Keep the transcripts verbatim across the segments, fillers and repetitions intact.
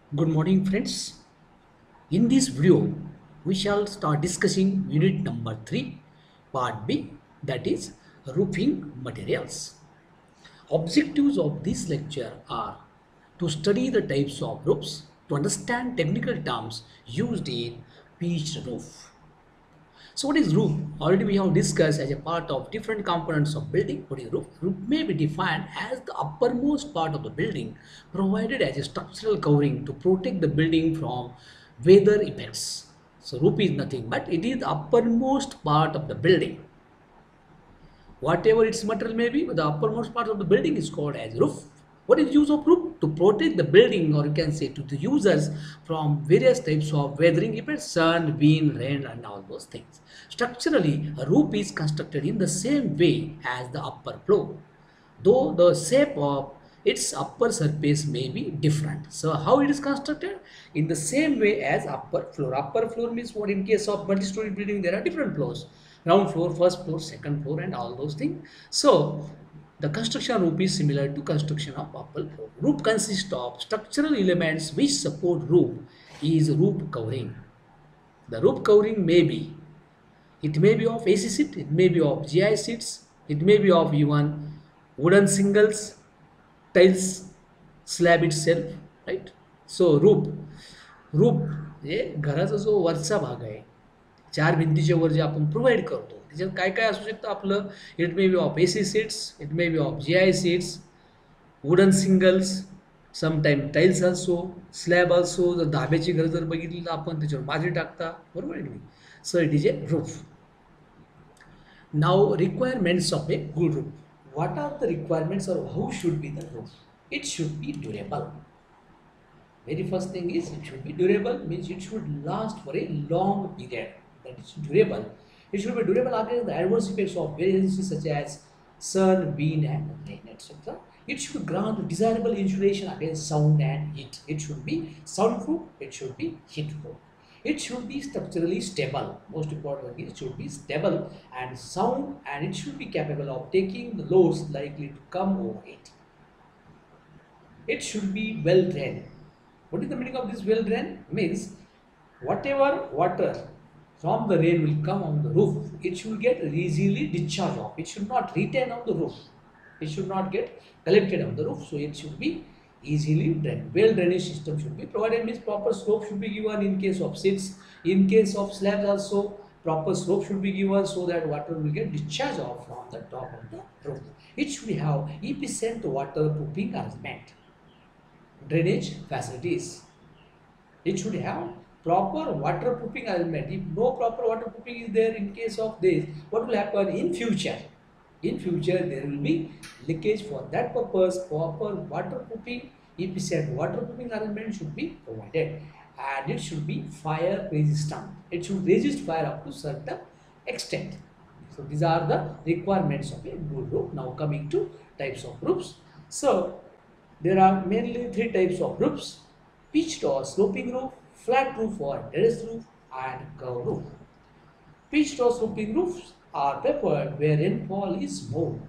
Good morning, friends. In this video, we shall start discussing unit number three, part B, that is roofing materials. Objectives of this lecture are to study the types of roofs, to understand technical terms used in pitched roof. So what is roof? Already we have discussed as a part of different components of building. What is roof? Roof may be defined as the uppermost part of the building provided as a structural covering to protect the building from weather effects. So roof is nothing but it is the uppermost part of the building. Whatever its material may be, the uppermost part of the building is called as roof. What is use of roof? To protect the building, or you can say to the users from various types of weathering events, sun, wind, rain, and all those things. Structurally, a roof is constructed in the same way as the upper floor, though the shape of its upper surface may be different. So how it is constructed? In the same way as upper floor. Upper floor means what? In case of multi-story building, there are different floors: ground floor, first floor, second floor, and all those things. So the construction roof is similar to construction of upper floor. Roof consists of structural elements which support roof is roof covering. The roof covering may be, it may be of A C sheet, it may be of G I sheets, it may be of even wooden shingles, tiles, slab itself, right? So रूप रूप हे घराचा जो वरचा भाग आहे, चार भिंतीच्या वर जे आपण प्रोव्हाइड करतो, त्याच्यात काय काय असू शकतं आपलं? It may be of AC sheets, it may be of G I sheets, wooden shingles, sometime tiles also, slab also. जर धाब्याची घर जर बघितली तर आपण त्याच्यावर बाजी टाकता, बरोबर आहे की नाही? So it is a roof. Now, requirements of a good roof. What are the requirements, or how should be the roof? It should be durable. Very first thing is it should be durable, means it should last for a long period. That is durable. It should be durable against the adverse effects of various such as sun, wind, and rain, et cetera. It should grant desirable insulation against sound and heat. It should be soundproof. It should be heatproof. It should be structurally stable. Most important is it should be stable and sound, and it should be capable of taking the loads likely to come over it. It should be well drained. What is the meaning of this well drained? Means whatever water from the rain will come on the roof, it should get easily discharged off. It should not retain on the roof. It should not get collected on the roof. So it should be easily drained. Well drainage system should be provided, means proper slope should be given in case of seats. In case of slabs also, proper slope should be given so that water will get discharged off from the top of the roof. It should have efficient waterproofing arrangement, drainage facilities. It should have proper waterproofing arrangement. If no proper waterproofing is there in case of this, what will happen in future? In future, there will be leakage. For that purpose, proper waterproofing, efficient waterproofing arrangement should be provided, and it should be fire resistant. It should resist fire up to certain extent. So these are the requirements of a good roof. Now coming to types of roofs. So there are mainly three types of roofs: pitched or sloping roof, flat roof or terrace roof, and curved roof. Pitched or sloping roofs are preferred where rainfall is more.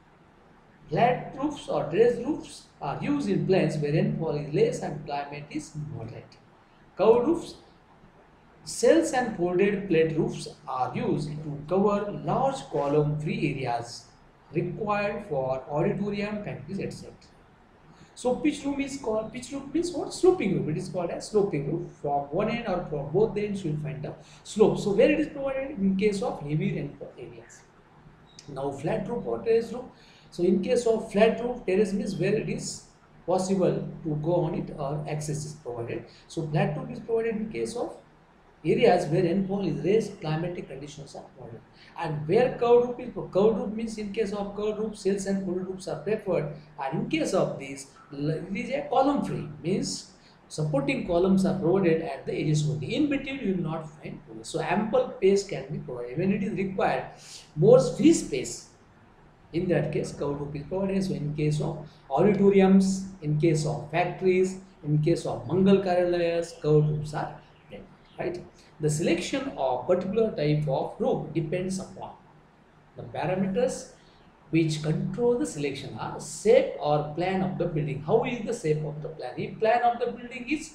Flat roofs or terrace roofs are used in plains where rainfall is less and climate is moderate. Curved roofs, cells and folded plate roofs are used to cover large column-free areas required for auditorium, factories, et cetera. So pitch roof is called, pitch roof means what? Sloping roof. It is called as sloping roof. From one end or from both the ends you will find the slope. So where it is provided? In case of heavy rainfall areas. Now flat roof or terrace roof. So in case of flat roof, terrace means where it is possible to go on it or access is provided. So flat roof is provided in case of areas where rainfall is less, climatic conditions are moderate. And where curved roof is, curved roof means in case of curved roof, cells and folded roofs are preferred, and in case of this, it is a column free, means supporting columns are provided at the edges only. In between you will not find columns. So ample space can be provided. When it is required more free space, in that case curved roof is provided. So in case of auditoriums, in case of factories, in case of Mangal Karyalayas, curved roofs are there, right? The selection of particular type of roof depends upon the parameters which control the selection are shape or plan of the building. How is the shape of the plan? If plan of the building is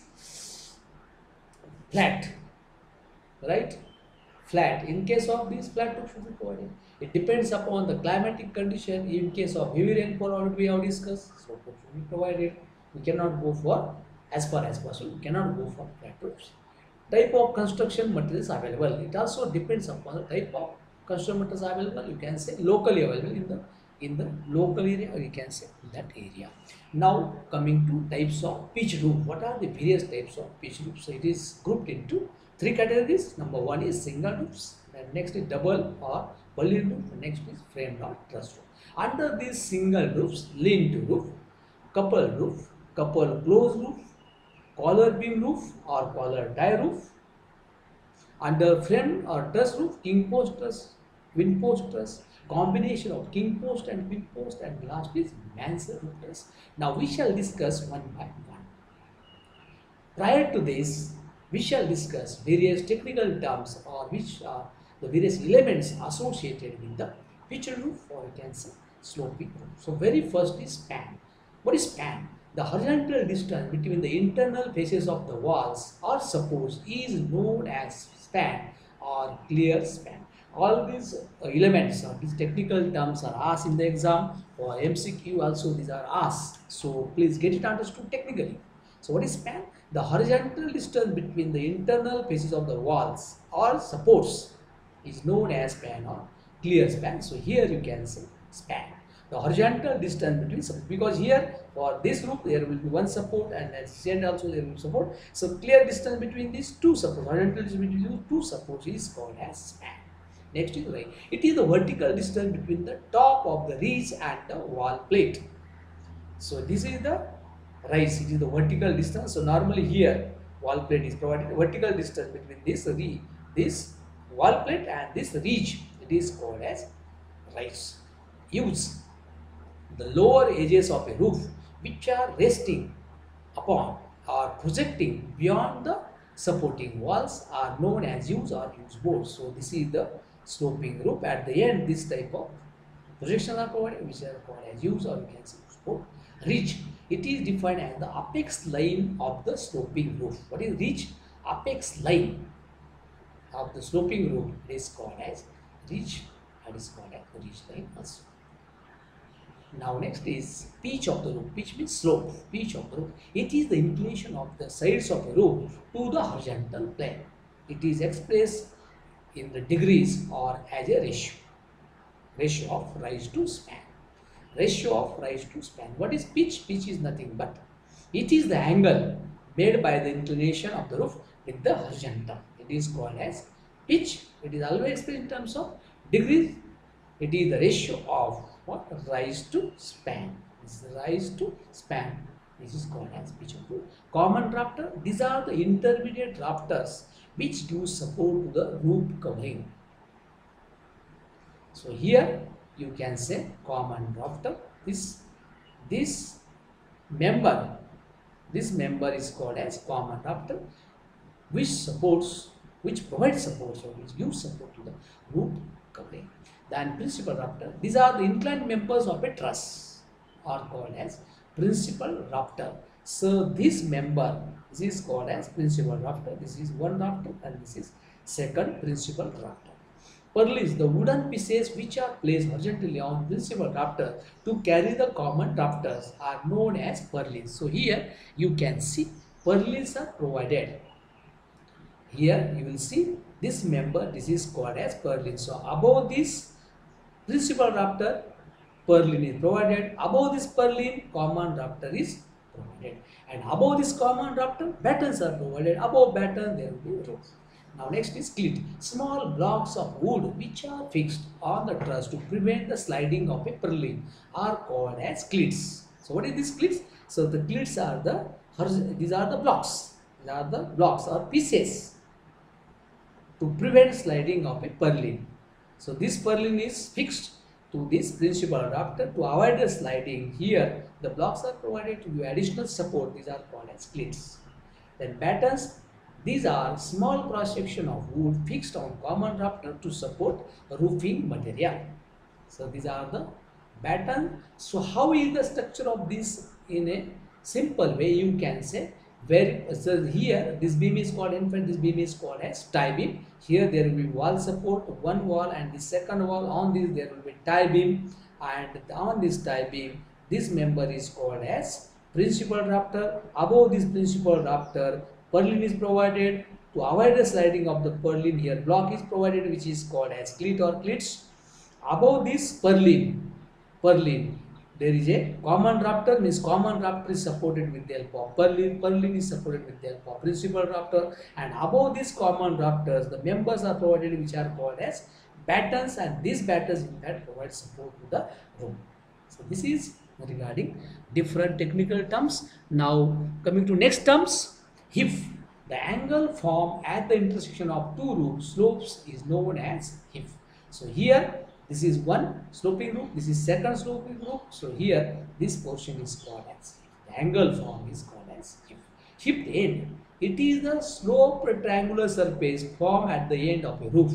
flat, right? Flat. In case of this, flat roof should be provided. It depends upon the climatic condition. In case of heavy rainfall, already we have discussed, slope roof should be provided. We cannot go for, as far as possible, we cannot go for flat roofs. Type of construction materials available. It also depends upon the type of construction materials available. You can say locally available in the in the local area, or you can say in that area. Now coming to types of pitch roof. What are the various types of pitch roofs? So it is grouped into three categories. Number one is single roofs, and next is double or berlin roof, and next is frame or truss roof. Under these single roofs, lean-to roof, couple roof, couple close roof, collar beam roof or collar tie roof. Under frame or truss roof, king post truss, twin post truss, combination of king post and twin post, and last is mansard roof truss. Now we shall discuss one by one. Prior to this, we shall discuss various technical terms or which are the various elements associated with the pitch roof, or you can say sloping roof. So very first is span. What is span? The horizontal distance between the internal faces of the walls or supports is known as span or clear span. All these uh, elements or these technical terms are asked in the exam, or M C Q also these are asked. So please get it understood technically. So what is span? The horizontal distance between the internal faces of the walls or supports is known as span or clear span. So here you can say span. The horizontal distance between supports, because here for this roof there will be one support, and at the end also there will be support. So clear distance between these two supports, horizontal distance between these two supports is called as span. Next is right. It is the vertical distance between the top of the ridge and the wall plate. So this is the rise. It is the vertical distance. So normally here wall plate is provided. Vertical distance between this ridge, this wall plate and this ridge, it is called as rise. Use the lower edges of a roof which are resting upon or projecting beyond the supporting walls are known as use or use boards. So this is the sloping roof. At the end, this type of projection are provided, which are called as use, or you can say use board. Ridge. It is defined as the apex line of the sloping roof. What is ridge? Apex line of the sloping roof. It is called as ridge. That is called as the ridge line also. Now next is pitch of the roof. Pitch means slope. Pitch of the roof. It is the inclination of the sides of a roof to the horizontal plane. It is expressed in the degrees or as a ratio. Ratio of rise to span. Ratio of rise to span. What is pitch? Pitch is nothing but it is the angle made by the inclination of the roof with the horizontal. It is called as pitch. It is always expressed in terms of degrees. It is the ratio of what? Rise to span. This is rise to span. This is called as pitch of roof. Common rafter. These are the intermediate rafters which give support to the roof covering. So here you can say common rafter. This this member, this member is called as common rafter, which supports, which provides support, or which gives support to the roof covering. Then principal rafter. These are the inclined members of a truss, are called as principal rafter. So this member, this is called as principal rafter. This is one rafter, and this is second principal rafter. Purlins, the wooden pieces which are placed horizontally on principal rafter to carry the common rafters are known as purlins. So here you can see purlins are provided. Here you will see this member, this is called as purlin. So above this principal rafter, purlin is provided. Above this purlin, common rafter is provided. And above this common rafter, battens are provided. Above batten, there will be rows. Now next is clit. Small blocks of wood which are fixed on the truss to prevent the sliding of a purlin are called as clits. So what is this clits? So the clits are the, these are the blocks. These are the blocks or pieces to prevent sliding of a purlin. So this purlin is fixed to this principal rafter to avoid the sliding. Here the blocks are provided to give additional support. These are called as clits. Then battens. These are small cross section of wood fixed on common rafter to support roofing material. So these are the batten. So how is the structure of this? In a simple way you can say, where so here this beam is called, in fact this beam is called as tie beam. Here there will be wall support, one wall, and the second wall. On this there will be tie beam, and on this tie beam this member is called as principal rafter. Above this principal rafter, purlin is provided. To avoid the sliding of the purlin, here block is provided, which is called as cleat or cleats. Above this purlin, purlin, there is a common rafter, means common rafter is supported with the help of purlin, purlin is supported with the help of principal rafter, and above these common rafters, the members are provided which are called as battens, and these battens in fact provide support to the room. So this is regarding different technical terms. Now coming to next terms, hip. The angle formed at the intersection of two roof slopes is known as hip. So here this is one sloping roof, this is second sloping roof. So here this portion is called as hip. The angle form is called as hip. Hip end. It is the sloped triangular surface formed at the end of a roof.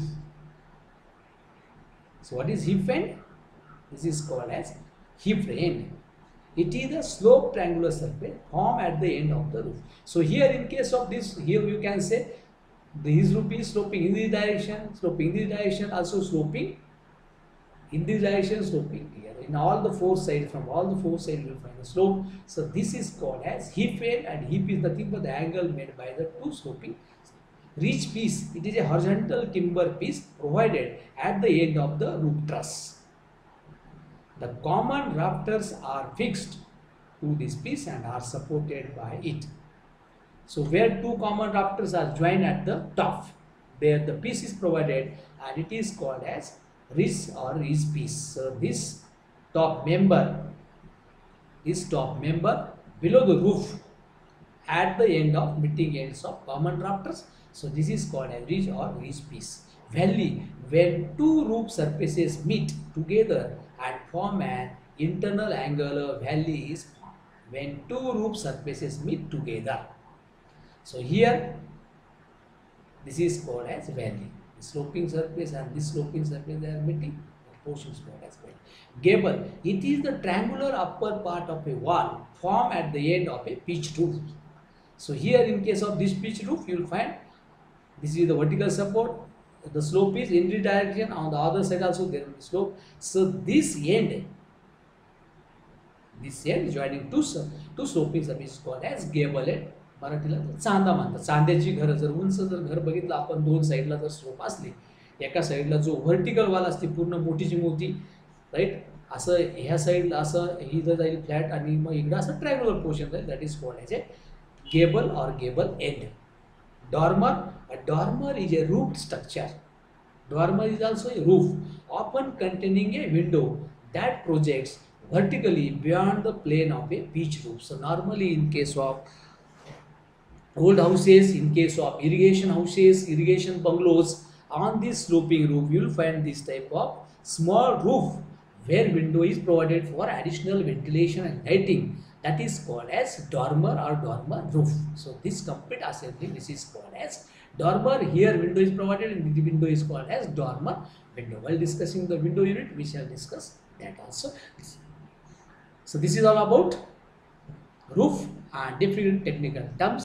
So what is hip end? This is called as hip end. It is a sloped triangular surface formed at the end of the roof. So here in case of this, here you can say this roof is sloping in this direction, sloping in this direction, also sloping in this direction, sloping here. In all the four sides, from all the four sides you will find the slope. So this is called as hip end, and hip is nothing but the angle made by the two sloping. Ridge piece, it is a horizontal timber piece provided at the end of the roof truss. The common rafters are fixed to this piece and are supported by it. So where two common rafters are joined at the top, there the piece is provided and it is called as ridge or ridge piece. So this top member, this top member below the roof at the end of meeting ends of common rafters. So this is called as ridge or ridge piece. Valley, when two roof surfaces meet together and form an internal angular valley is formed. When two roof surfaces meet together. So here this is called as valley. The sloping surface and this sloping surface they are meeting. The portion is called as valley. Gable, it is the triangular upper part of a wall formed at the end of a pitched roof. So here in case of this pitched roof you will find this is the vertical support. The slope is in this direction, on the other side also there will be slope. So this end, this end joining two, two sloping surfaces called as gable end. मराठीला चांदा म्हणतात. चांद्याची घर जर उंच जर घर बघितलं आपण, दोन साईडला जर स्लोप असले, एका साईडला जो व्हर्टिकल वॉल असते पूर्ण मोठीची मोठी, राईट, असं ह्या साईडला असं ही जर जाईल फ्लॅट आणि मग इकडं असं ट्रायंगुलर पोर्शन जाईल, that is called as a gable or gable end. Dormer, a dormer is a roofed structure. Dormer is also a roof, often containing a window that projects vertically beyond the plane of a pitch roof. So normally in case of old houses, in case of irrigation houses, irrigation bungalows, on this sloping roof you will find this type of small roof where window is provided for additional ventilation and lighting. That is called as dormer or dormer roof. So this complete assembly, this is called as dormer. Here window is provided and the window is called as dormer window. While discussing the window unit, we shall discuss that also. So this is all about roof and different technical terms.